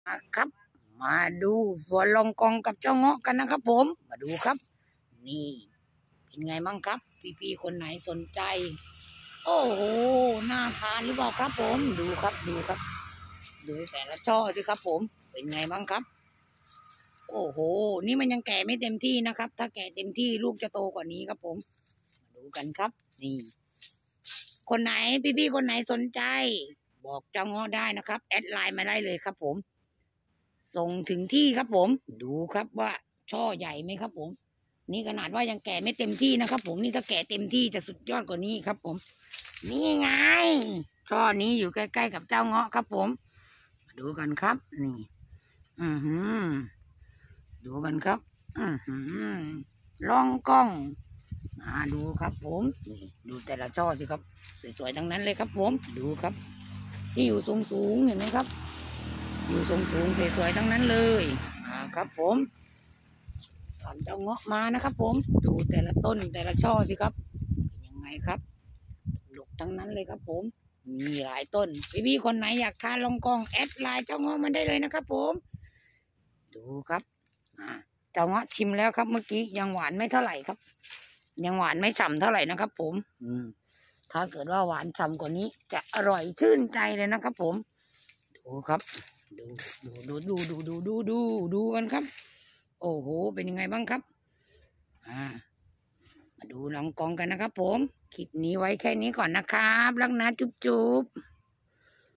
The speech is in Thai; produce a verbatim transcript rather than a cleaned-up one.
ครับมาดูสวนลองกองกับเจ้าเงาะกันนะครับผมมาดูครับนี่เป็นไงบ้างครับพี่ๆคนไหนสนใจโอ้โหน่าทานหรือเปล่าครับผมดูครับดูครับดูแต่ละช่อสิครับผมเป็นไงบ้างครับโอ้โหนี่มันยังแก่ไม่เต็มที่นะครับถ้าแก่เต็มที่ลูกจะโตกว่านี้ครับผมมาดูกันครับนี่คนไหนพี่ๆคนไหนสนใจบอกเจ้าเงาะได้นะครับแอดไลน์มาได้เลยครับผมส่งถึงที่ครับผมดูครับว่าช่อใหญ่ไหมครับผมนี่ขนาดว่ายังแก่ไม่เต็มที่นะครับผมนี่ถ้าแก่เต็มที่จะสุดยอดกว่านี้ครับผมนี่ไงช่อนี้อยู่ใกล้ๆกับเจ้าเงาะครับผมมาดูกันครับนี่อือหือดูกันครับอือหือลองกล้องมาดูครับผมนี่ดูแต่ละช่อสิครับสวยๆทั้งนั้นเลยครับผมดูครับที่อยู่สูงๆเห็นไหมครับอยู่สูงสูงสวยๆทั้งนั้นเลยอ่าครับผมตอนเจ้าเงาะมานะครับผมดูแต่ละต้นแต่ละช่อสิครับเป็นยังไงครับดกทั้งนั้นเลยครับผมมีหลายต้นพี่ๆคนไหนอยากทานลองกองแอดไลน์เจ้าเงาะมันได้เลยนะครับผมดูครับอ่าเจ้าเงาะชิมแล้วครับเมื่อกี้ยังหวานไม่เท่าไหร่ครับยังหวานไม่ฉ่ำเท่าไหร่นะครับผมอืมถ้าเกิดว่าหวานฉ่ำกว่านี้จะอร่อยชื่นใจเลยนะครับผมดูครับดูดูดูดูดูดูดูดูดูกันครับโอ้โหเป็นยังไงบ้างครับอ่ามาดูลองกองกันนะครับผมคลิปนี้ไว้แค่นี้ก่อนนะครับรักนะจุ๊บจุ๊บ